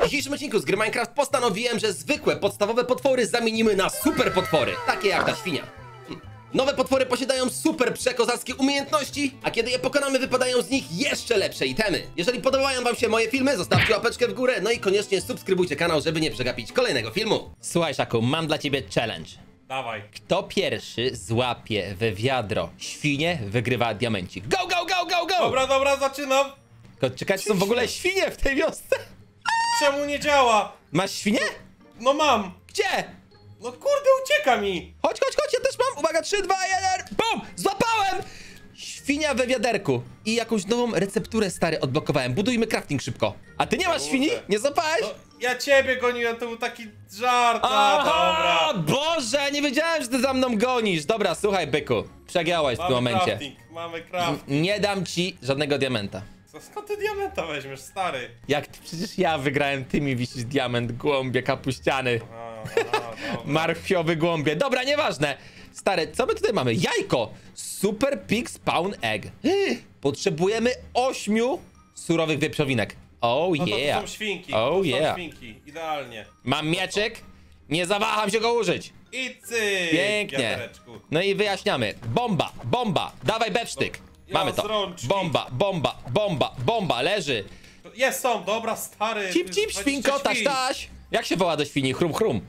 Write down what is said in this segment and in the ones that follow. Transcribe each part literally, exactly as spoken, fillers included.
dzisiejszym odcinku z gry Minecraft postanowiłem, że zwykłe, podstawowe potwory zamienimy na super potwory, takie jak ta świnia. Hm. Nowe potwory posiadają super przekozackie umiejętności, a kiedy je pokonamy, wypadają z nich jeszcze lepsze itemy. Jeżeli podobają wam się moje filmy, zostawcie łapeczkę w górę, no i koniecznie subskrybujcie kanał, żeby nie przegapić kolejnego filmu. Słuchaj, Szaku, mam dla ciebie challenge. Dawaj. Kto pierwszy złapie we wiadro świnie, wygrywa diamencik. Go, go, go, go, go! Dobra, dobra, zaczynam. Tylko czekać, są w ogóle świnie w tej wiosce. Czemu nie działa? Masz świnię? No mam. Gdzie? No kurde, ucieka mi. Chodź, chodź, chodź, ja też mam. Uwaga, trzy, dwa, jeden. Bum! Złapałem! Świnia we wiaderku. I jakąś nową recepturę, stary, odblokowałem. Budujmy crafting szybko. A ty nie masz Kurde. świni? Nie złapałeś? No, ja ciebie goniłem, to był taki żart. A, Aha, dobra. Boże, nie wiedziałem, że ty za mną gonisz. Dobra, słuchaj, byku. Przegiąłeś w tym Mamy momencie. crafting, mamy crafting. Nie dam ci żadnego diamenta. Co, skąd ty diamenta weźmiesz, stary? Jak ty, przecież ja wygrałem, ty mi wisisz diament, głąbie kapuściany. A, a, dobra. Marchwiowy głąbie. Dobra, nieważne. Stary, co my tutaj mamy? Jajko. Super Pig Spawn Egg. Potrzebujemy ośmiu surowych wieprzowinek. Oh No to, yeah. to są świnki, Oh to yeah. są świnki, idealnie. Mam mieczyk. Nie zawaham się go użyć. I cyk, Pięknie. wiadereczku. No i wyjaśniamy. Bomba, bomba. Dawaj bewsztyk. Ja Mamy z to. rączki. Bomba, bomba, bomba, bomba. Leży. Jest, są, dobra, stary. Cip, tu cip, jest świnko, dwadzieścia taś, świń. taś. Jak się woła do świni? Chrum, chrum.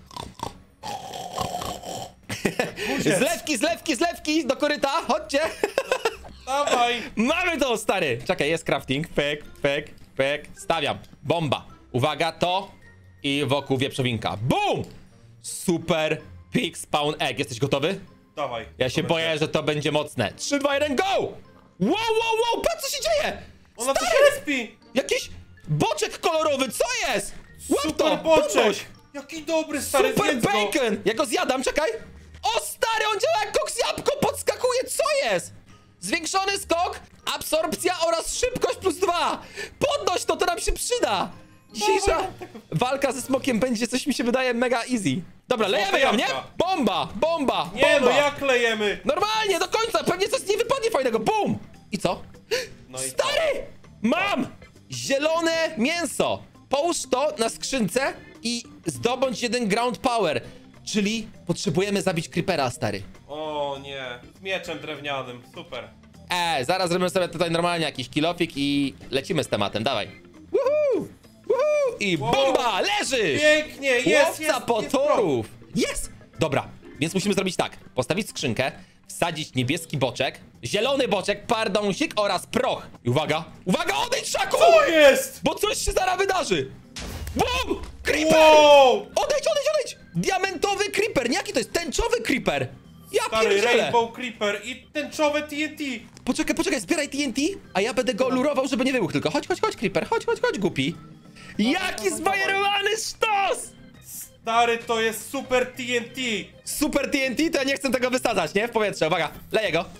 Buziec. Zlewki, zlewki, zlewki do koryta. Chodźcie. Dawaj. Mamy to, stary! Czekaj, jest crafting. Pek, pek, pek. Stawiam. Bomba. Uwaga, to i wokół wieprzowinka. Boom! Super Pig Spawn Egg. Jesteś gotowy? Dawaj. Ja się To boję, będzie. że to będzie mocne. trzy, dwa, jeden, go! Wow, wow, wow! Patrz, co się dzieje! Ona tu się Stary! respi. Jakiś boczek kolorowy, co jest? Łap Super to! boczek. Podnoś! Jaki dobry, stary, Super zjedz go. bacon! Ja go zjadam, czekaj! O, stary, on działa jak koks jabłko! Podskakuje, co jest? Zwiększony skok, absorpcja oraz szybkość plus dwa! Podnoś to, to nam się przyda! Dzisiejsza walka ze smokiem będzie, coś mi się wydaje, mega easy. Dobra, lejemy ją, nie? jabłka. Bomba, bomba, Nie, bomba! no jak klejemy? Normalnie, do końca, pewnie coś nie wypadnie fajnego, bum! I co? No i Stary! Mam! Zielone mięso! Połóż to na skrzynce i zdobądź jeden ground power. Czyli potrzebujemy zabić creepera, stary. O nie, z mieczem drewnianym, super. E, zaraz zrobimy sobie tutaj normalnie jakiś kilofik i lecimy z tematem, dawaj. Woohoo! Woohoo! I Wow. bomba! Leżysz! Pięknie, jest, jest, Łowca jest, potworów! Jest! Dobra, więc musimy zrobić tak. Postawić skrzynkę, wsadzić niebieski boczek, zielony boczek, pardonsik oraz proch. I uwaga, uwaga, odejdź, Szaku! Co jest? Bo coś się zaraz wydarzy! Bum! Creeper! Wow! Odejdź, odejdź, odejdź! Diamentowy creeper! Nie, jaki to jest? Tęczowy creeper! Ja Stary pierdzielę! Rainbow Creeper i tęczowe T N T. Poczekaj, poczekaj, zbieraj T N T, a ja będę go lurował, żeby nie wybuchł tylko. Chodź, chodź, chodź, creeper, chodź, chodź, chodź, głupi. Jaki dawaj, zbajerowany sztos! Stary, to jest super T N T. Super T N T, to ja nie chcę tego wysadzać, nie? W powietrze, uwaga, leję go.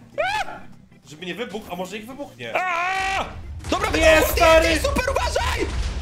Żeby nie wybuchł, a może ich wybuchnie. Aaaa! Dobra, Nie, wybuchł stary! T N T, super, uważaj!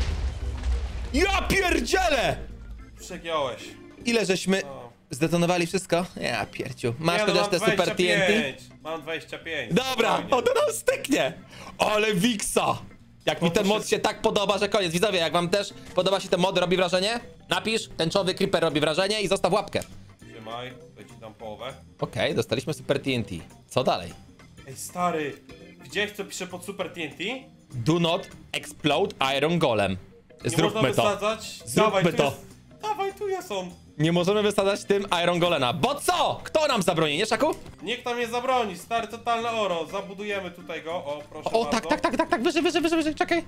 Ja pierdzielę! Przegiąłeś. Ile żeśmy O. zdetonowali wszystko? Ja pierciu. Masz Nie, no, chociaż mam te super dwadzieścia T N T? pięć. Mam dwadzieścia pięć. Dobra, spokojnie. o to nam styknie! Ale Wiksa! Jak mi No to ten mod się- się tak podoba, że koniec. Widzowie, jak wam też podoba się ten mod, robi wrażenie? Napisz, tęczowy creeper robi wrażenie i zostaw łapkę. Trzymaj, to ci dam połowę. Okej, dostaliśmy super T N T. Co dalej? Ej, stary, widziałeś co pisze pod super T N T? Do not explode iron golem. Nie Zróbmy można to. wysadzać. Zróbmy Dawaj, tu to. Jest... Dawaj, tu jest on. Nie możemy wysadzać tym iron golema. Bo co? Kto nam zabroni, nie, Szaku? Nikt nam nie zabroni, stary, totalne oro. Zabudujemy tutaj go, o proszę O, bardzo. tak, tak, tak, tak, tak, wyżej, wyżej, wyżej, wyżej, czekaj.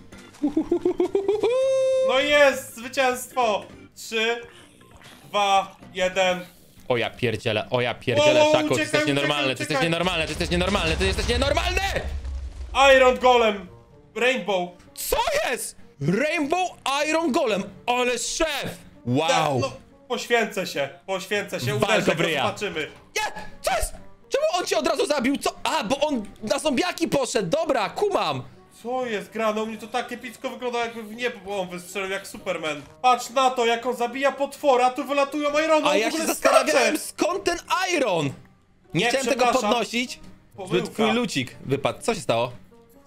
No i jest, zwycięstwo. Trzy, dwa, jeden. O ja pierdzielę, o ja pierdzielę, Wow, Szaku, ty uciekaj, jesteś uciekaj, nienormalny, ty jesteś uciekaj. nienormalny, ty jesteś nienormalny, ty jesteś nienormalny! Iron Golem. Rainbow. Co jest? Rainbow Iron Golem, ale szef! Wow! Tak, no, poświęcę się, poświęcę się, Walko uderzę w go, ryja. zobaczymy. Nie! Co jest? Czemu on cię od razu zabił? Co? A, bo on na zombiaki poszedł, dobra, kumam! Co jest grane? U mnie to tak epicko wygląda, jakby w niebo on wystrzelił jak Superman. Patrz na to, jak on zabija potwora, tu wylatują Irony, A on ja w się ogóle zastanawiałem, skacze. skąd ten Iron? Nie, Nie, chciałem tego przepraszam. podnosić, żeby Pomyłka. twój lucik wypadł. Co się stało?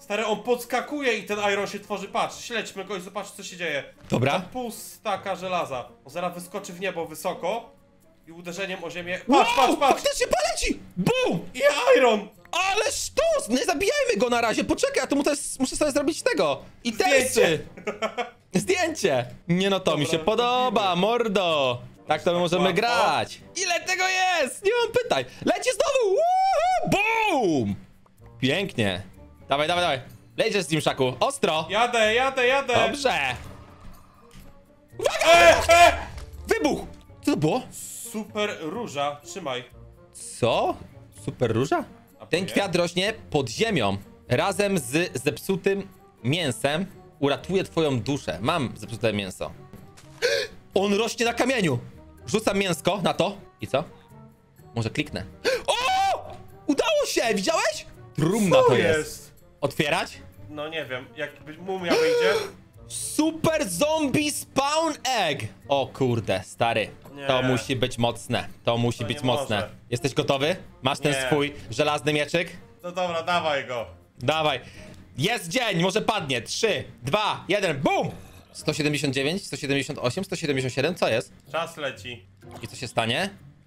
Stary, on podskakuje i ten iron się tworzy. Patrz, śledźmy go i zobacz, co się dzieje. Dobra. Tam pół staka żelaza. On zaraz wyskoczy w niebo wysoko i uderzeniem o ziemię. Patrz, patrz, patrz! Faktycznie poleci! Bum! I iron! Ale sztos! Nie zabijajmy go na razie, poczekaj, ja tu mu też muszę sobie zrobić tego. I testy! Zdjęcie! Nie no, to Dobra, mi się podoba, robimy. mordo! Tak to my możemy łatwo. grać. Ile tego jest? Nie mam pytań. Leci znowu! Woohoo! Bum! Pięknie. Dawaj, dawaj, dawaj. Lecisz z nim, Szaku. Ostro. Jadę, jadę, jadę! Dobrze. Uwaga! E, e! Wybuch! Co to było? Super róża, trzymaj. Co? Super róża? A Ten nie? kwiat rośnie pod ziemią. Razem z zepsutym mięsem uratuje twoją duszę. Mam zepsute mięso. On rośnie na kamieniu. Rzucam mięsko na to. I co? Może kliknę. O! Udało się! Widziałeś? Trumna Co to jest. jest? Otwierać? No nie wiem, jak mumia wyjdzie. Super zombie spawn egg! O kurde, stary. Nie. To musi być mocne. To musi To być nie mocne. może. Jesteś gotowy? Masz ten Nie. swój żelazny mieczyk? No dobra, dawaj go. Dawaj. Jest dzień, może padnie. trzy, dwa, jeden, BUM! sto siedemdziesiąt dziewięć, sto siedemdziesiąt osiem, sto siedemdziesiąt siedem, co jest? Czas leci. I co się stanie?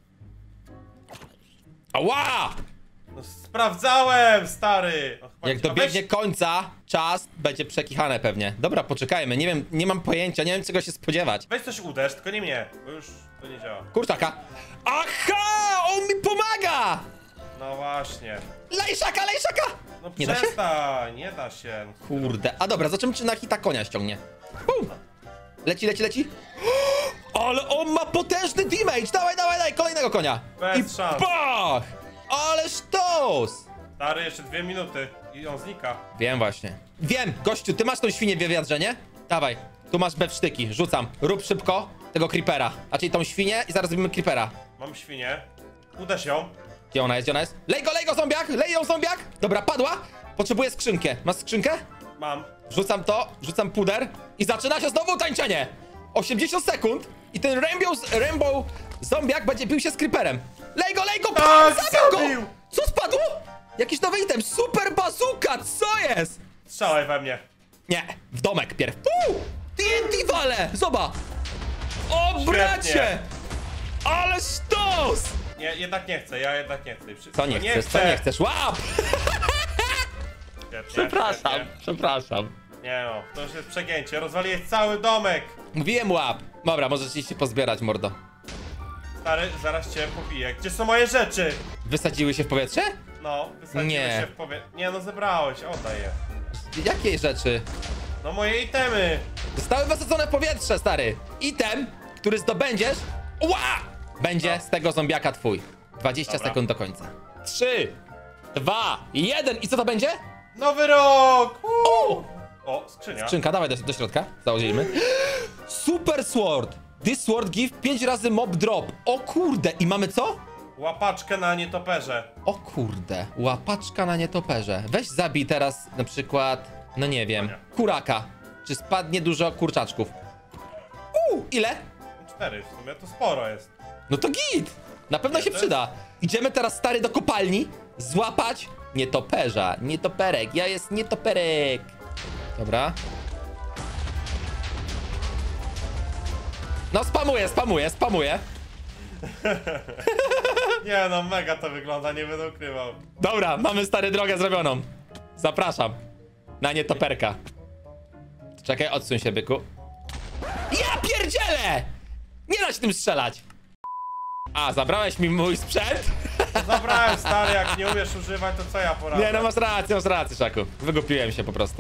Ała! No, sprawdzałem, stary! O, chyba Jak cię- a dobiegnie weź- końca, czas będzie przekichane pewnie. Dobra, poczekajmy, nie wiem, nie mam pojęcia, nie wiem czego się spodziewać. Weź coś uderz, tylko nie mnie, bo już to nie działa. Kurczaka. Aha! On mi pomaga! No właśnie. Lejszaka, lejszaka! No Nie da się? przestań, nie da się. Kurde. A dobra, zobaczymy czy na hita konia ściągnie. Bum! Leci, leci, leci. Ale on ma potężny damage! Dawaj, dawaj, dawaj, kolejnego konia! Bez I szans. bach! Ale sztos! Stary, jeszcze dwie minuty i on znika. Wiem właśnie. Wiem, gościu, ty masz tą świnię w wiadrze, nie? Dawaj, tu masz bewsztyki, rzucam. Rób szybko tego creepera. A czyli tą świnię i zaraz robimy creepera. Mam świnię. Uderz ją. Gdzie ona jest, gdzie ona jest? Lej go, lej go, zombiak! Lej ją, zombiak! Dobra, padła. Potrzebuję skrzynkę. Masz skrzynkę? Mam. Rzucam to, rzucam puder i zaczyna się znowu tańczenie! osiemdziesiąt sekund i ten Rainbow, Rainbow zombiak będzie bił się z creeperem. Lej go, lej go! Tak, Zabił go! zabił! Co spadło? Jakiś nowy item, super bazooka, co jest? Strzelaj we mnie. Nie, w domek pierw. Uuu, T N T wale, zobacz! O bracie! Ale sztos! Nie, jednak nie chcę, ja jednak nie chcę. Wszystko Co nie chcesz, co nie chcesz? Łap! Świetnie, Przepraszam, świetnie. przepraszam. Nie no, to już jest przegięcie. Rozwaliłeś cały domek. Mówiłem łap. Dobra, możesz się pozbierać, mordo. Stary, zaraz cię pobiję. Gdzie są moje rzeczy? Wysadziły się w powietrze? No, wysadziły Nie. się w powie... Nie no, zebrałeś, oddaj je. Jakie rzeczy? No moje itemy. Zostały wysadzone w powietrze, stary. Item, który zdobędziesz, ła! Będzie z tego zombiaka twój. dwadzieścia Dobra. sekund do końca. trzy, dwa, jeden. I co to będzie? Nowy rok! O! Uuu. O, skrzynia. Skrzynka, dawaj do, do środka. Założymy. Super Sword. This sword give pięć razy mob drop. O kurde. I mamy co? Łapaczkę na nietoperze. O kurde. Łapaczka na nietoperze. Weź zabij teraz na przykład, no nie wiem, kuraka. Czy spadnie dużo kurczaczków? Uuu, ile? Cztery w sumie, to sporo jest. No to git! Na pewno się Jeden? przyda. Idziemy teraz, stary, do kopalni złapać nietoperza. Nietoperek, ja jest nietoperek. Dobra. No spamuję, spamuję, spamuję. Nie no, mega to wygląda, nie będę ukrywał. Dobra, mamy, stary, drogę zrobioną. Zapraszam. Na nietoperka. Czekaj, odsuń się, byku. Ja pierdzielę! Nie da się tym strzelać. A, zabrałeś mi mój sprzęt? Zabrałem, stary, jak nie umiesz używać, to co ja poradzę? Nie, no masz rację, masz rację, Szaku. Wygupiłem się po prostu.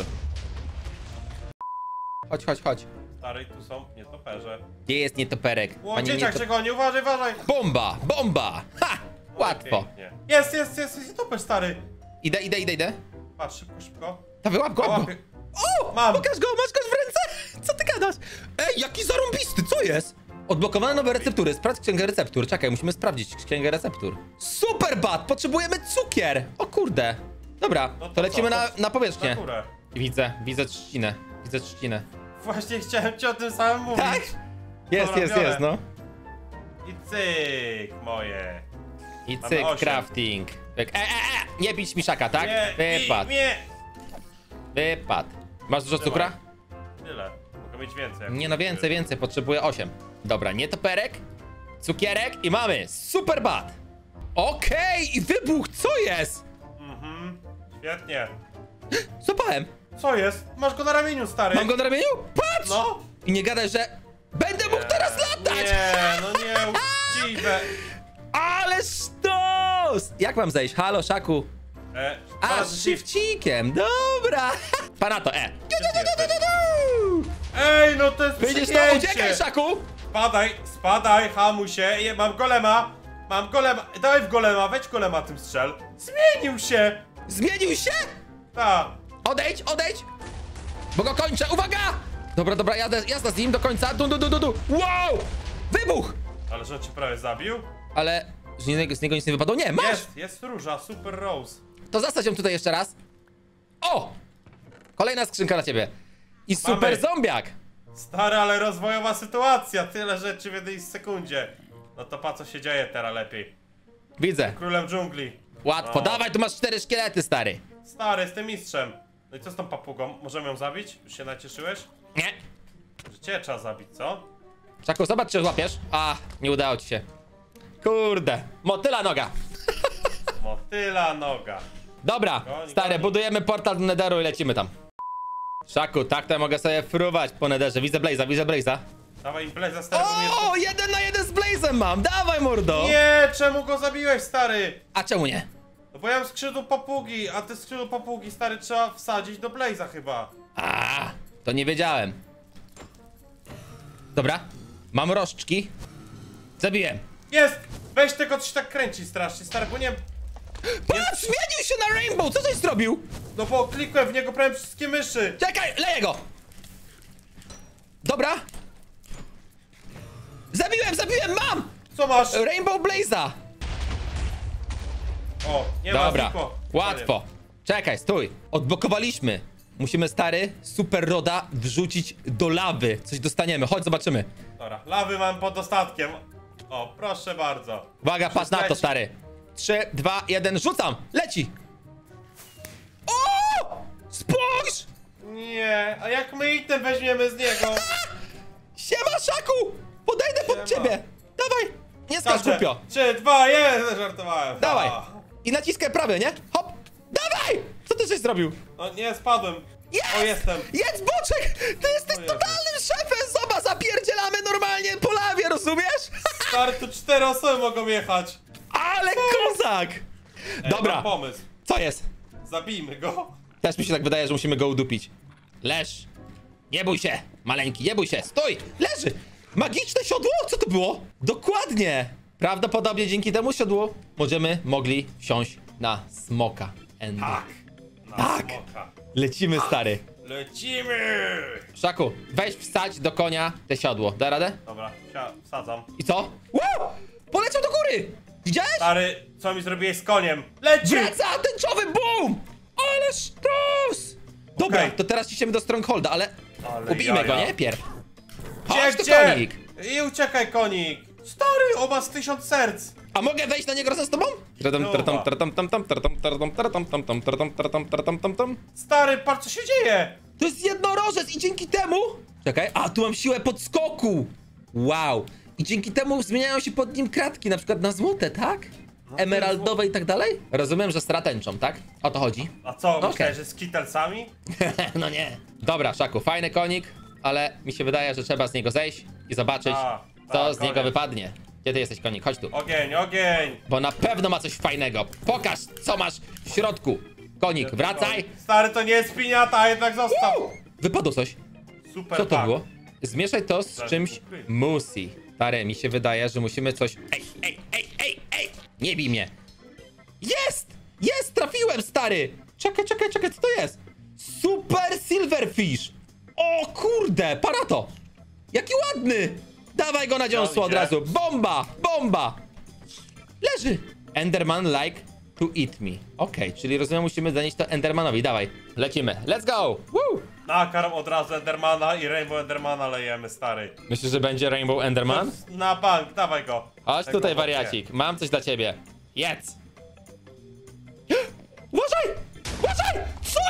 Chodź, chodź, chodź. Stary, tu są nietoperze. Gdzie jest nietoperek? O, Panie dzieciak nietop- cię goni, uważaj, uważaj! Bomba, bomba! Ha! Łatwo. Pięknie. Jest, jest, jest, jest nietoperz, stary! Idę, idę, idę, idę. Patrz, szybko, szybko. Dawaj, łap go, łap go. Łapie. O! Mam. Pokaż go, masz go w ręce? Co ty gadasz? Ej, jaki zarąbisty, co jest? Odblokowane nowe receptury. Sprawdź księgę receptur. Czekaj, musimy sprawdzić księgę receptur. Super bat! Potrzebujemy cukier! O kurde. Dobra, No to to lecimy co? na, To na powierzchnię. Na górę. Widzę, widzę trzcinę. Widzę trzcinę. Właśnie chciałem ci o tym samym mówić. Tak? Jest, Dobra, jest, biorę. jest, no. I cyk, moje. I Mamy cyk, osiem. crafting. Pyk. E, e, e! Nie bić mi szaka, tak? Nie, Wypad. nie, nie. Wypadł. Masz dużo Trzymaj. cukra? Tyle. Mogę mieć więcej. jak Nie no, chcesz. więcej, więcej. Potrzebuję osiem. Dobra, nie toperek, cukierek i mamy super bat. Okej, i wybuch, co jest? Mhm. Świetnie. Złapałem. Co jest? Masz go na ramieniu, stary. Mam go na ramieniu? Patrz! No. I nie gadaj, że będę mógł teraz latać! Nie, no nie, uczciwe. Ale sztos! Jak mam zejść? Halo, Szaku. E, A, teraz z shift. shifcikiem, dobra. Pana to, e. Ej, no to jest Widzisz to? przyjęcie. Uciekaj, Szaku! Spadaj, spadaj, hamuj się. Je, mam golema. Mam golema. Dawaj w golema, weź golema tym strzel. Zmienił się. Zmienił się? Ta. Odejdź, odejdź! Bo go kończę, uwaga! Dobra, dobra, jadę, jazda z nim do końca. Du, du, du, du, du. Wow! Wybuch! Ale że on cię prawie zabił? Ale z niego, z niego nic nie wypadło. Nie, masz! Jest, jest róża, super rose. To zasadź ją tutaj jeszcze raz. O! Kolejna skrzynka dla ciebie. I super Mamy. zombiak! Stary, ale rozwojowa sytuacja. Tyle rzeczy w jednej sekundzie. No to pa co się dzieje teraz lepiej. Widzę. Królem dżungli. Łatwo. No. Dawaj, tu masz cztery szkielety, stary. Stary, jestem mistrzem. No i co z tą papugą? Możemy ją zabić? Już się nacieszyłeś? Nie. Że cię trzeba zabić, co? Szaku, zobacz, czy złapiesz. A, nie udało ci się. Kurde. Motyla noga. Motyla noga. Dobra, Goni, stary, goni. budujemy portal do Netheru i lecimy tam. Szaku, tak to mogę sobie fruwać po Netherze. Widzę Blaze'a, widzę Blaze'a. Dawaj impreza, stary, bo mnie... O, jeden na jeden z Blaze'em mam. Dawaj, mordo. Nie, czemu go zabiłeś, stary? A czemu nie? No bo ja mam skrzydło papugi, a te skrzydło papugi, stary, trzeba wsadzić do Blaze'a chyba. A, to nie wiedziałem. Dobra, mam rożczki. Zabiłem. Jest! Weź tego, co się tak kręci strasznie, stary, bo nie... Patrz, zmienił się na Rainbow. Co żeś zrobił? No bo klikłem w niego prawie wszystkie myszy. Czekaj, leję go. Dobra. Zabiłem, zabiłem, mam! Co masz? Rainbow Blaze'a. O, nie ma Dobra, znikło. łatwo. Czekaj, stój. Odblokowaliśmy. Musimy, stary, super roda wrzucić do lawy. Coś dostaniemy, chodź zobaczymy. Dobra, lawy mam pod dostatkiem. O, proszę bardzo. Uwaga, patrz na to, Leci. stary. trzy, dwa, jeden, rzucam! Leci! O! Spójrz! Nie, a jak my item weźmiemy z niego? Siema, Szaku! Podejdę pod Siema. ciebie! Dawaj! Nie skacz głupio! trzy, dwa, jeden, żartowałem. Dawaj! A. I naciskaj prawy, nie? Hop! Dawaj! Co ty żeś zrobił? No nie, spadłem. Jest! O, jestem. Jedz, Boczek! Ty jesteś O Jezu. totalnym szefem! Zobacz, zapierdzielamy normalnie po lawie, rozumiesz? Stary, tu cztery osoby mogą jechać. Ale kozak! Ej, Dobra, mam pomysł. co jest? Zabijmy go. Też mi się tak wydaje, że musimy go udupić. Leż! Nie bój się, maleńki, nie bój się, stój! Leży! Magiczne siodło? Co to było? Dokładnie! Prawdopodobnie dzięki temu siodłu będziemy mogli wsiąść na smoka. Endy. Tak. Na Tak. smoka. Lecimy, stary. Lecimy. Szaku, weź wsadź do konia te siodło. Da radę? Dobra, wsia- wsadzam. I co? Wow! Poleciał do góry! Widziałeś? Stary, co mi zrobiłeś z koniem? Leci! Wraca tęczowy boom! Ale sztos! Dobra, Okej. to teraz ciśniemy do Strongholda, ale, Ale ubijmy go, jaja. nie? Pierw. Gdzie, Chodź tu, gdzie? konik! I uciekaj, konik! Stary, o ma z tysiąc serc! A mogę wejść na niego razem z tobą? Stary, patrz co się dzieje! To jest jednorożec i dzięki temu... Czekaj, a tu mam siłę podskoku! Wow! I dzięki temu zmieniają się pod nim kratki, na przykład na złote, tak? Emeraldowe i tak dalej? Rozumiem, że stratęczą, tak? O to chodzi. A co, Okej. myślałeś, że z kitelsami? No nie. Dobra, Szaku, fajny konik, ale mi się wydaje, że trzeba z niego zejść i zobaczyć, A, co tak, z niego koniec. wypadnie. Gdzie ty jesteś, konik? Chodź tu. Ogień, ogień! Bo na pewno ma coś fajnego. Pokaż, co masz w środku. Konik, wracaj. Stary, to nie jest piniata, a jednak zostaw! Uuu, wypadło coś. Super, Co to tak. było? Zmieszaj to z czymś musi. Stary, mi się wydaje, że musimy coś... Ej, ej, ej, ej, ej! Nie bij mnie. Jest! Jest! Trafiłem, stary! Czekaj, czekaj, czekaj, co to jest? Super Silverfish! O kurde, para to! Jaki ładny! Dawaj go na dziąsło od idzie? razu. Bomba! Bomba! Leży! Enderman like to eat me. Okej, czyli rozumiem, musimy zanieść to Endermanowi. Dawaj, lecimy. Let's go! Woo! Nakarm od razu Endermana i Rainbow Endermana lejemy, stary. Myślisz, że będzie Rainbow Enderman? Na bank, dawaj go. Chodź Tego tutaj, chłopie. wariacik. Mam coś dla ciebie. Jedz! Uważaj! Uważaj! Co jest?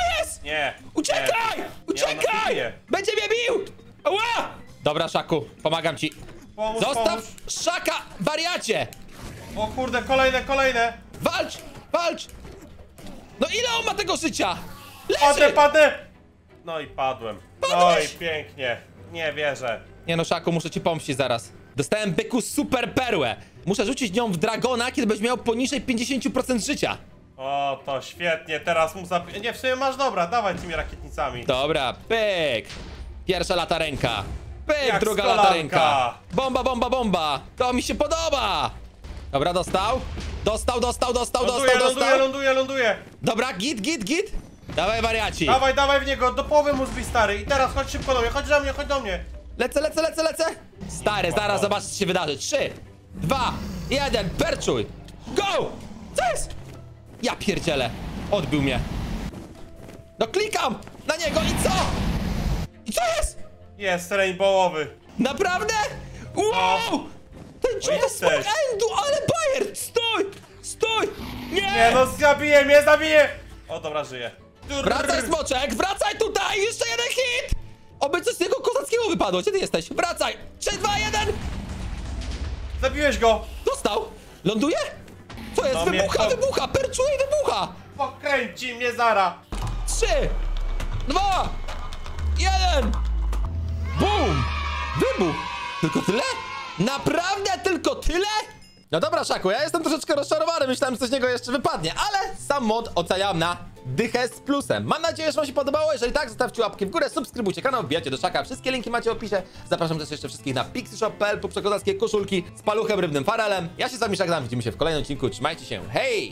Nie. Uciekaj! Nie. Nie, Uciekaj! ona bije. Będzie mnie bił! Ała! Dobra, Szaku, pomagam ci. Pomóż, Zostaw pomóż. Szaka, wariacie! O kurde, kolejne, kolejne. Walcz! Walcz! No ile on ma tego życia? Padnę, Leży! padnę! No i padłem. No Padłeś? i pięknie. Nie wierzę. Nie no, Szaku, muszę ci pomścić zaraz. Dostałem byku super perłę. Muszę rzucić nią w dragona, kiedy będziesz miał poniżej pięćdziesiąt procent życia. O, to świetnie, teraz mu zabi... Nie, w sumie masz, dobra, dawaj tymi rakietnicami. Dobra, pyk! Pierwsza lata ręka. Pyk, Jak druga stolanka. lata ręka. Bomba, bomba, bomba! To mi się podoba! Dobra, dostał. Dostał, dostał, dostał, Ląduje, dostał, ląduje, dostał. ląduje, ląduje. Dobra, git, git, git. Dawaj, wariaci. Dawaj, dawaj w niego, do połowy mu zbij, stary. I teraz chodź szybko do mnie, chodź do mnie, chodź do mnie. Lecę, lecę, lecę, lecę. Stary, zaraz zobacz, co się wydarzy. Trzy, dwa, jeden, perczuj. Go! Co jest? Ja pierdzielę. Odbił mnie. No klikam na niego i co? I co jest? Jest rainbowowy. Naprawdę? Wow! Ten człowiek jest jesteś. endu, ale bajer! Stój! Stój! Nie! Nie no, zabije mnie, zabije! O, dobra, żyje. Wracaj, smoczek! Wracaj tutaj! Jeszcze jeden hit! Oby coś z tego kozackiego wypadło. Gdzie ty jesteś? Wracaj! trzy, dwa, jeden! Zabiłeś go! Dostał! Ląduje? Co jest? No mnie Wybucha, to- wybucha! Perczuje i wybucha! Pokręci mnie zara! Trzy! Dwa! Jeden! Bum! Wybuch! Tylko tyle? Naprawdę tylko tyle? No dobra, Szaku, ja jestem troszeczkę rozczarowany, myślałem, że coś z niego jeszcze wypadnie, ale sam mod oceniam na dychę z plusem. Mam nadzieję, że wam się podobało, jeżeli tak, zostawcie łapki w górę, subskrybujcie kanał, wbijajcie do Szaka, wszystkie linki macie w opisie. Zapraszam też jeszcze wszystkich na pixyshop kropka pl po przekozackie koszulki z paluchem rybnym farelem. Ja się z wami żegnam, widzimy się w kolejnym odcinku, trzymajcie się, hej!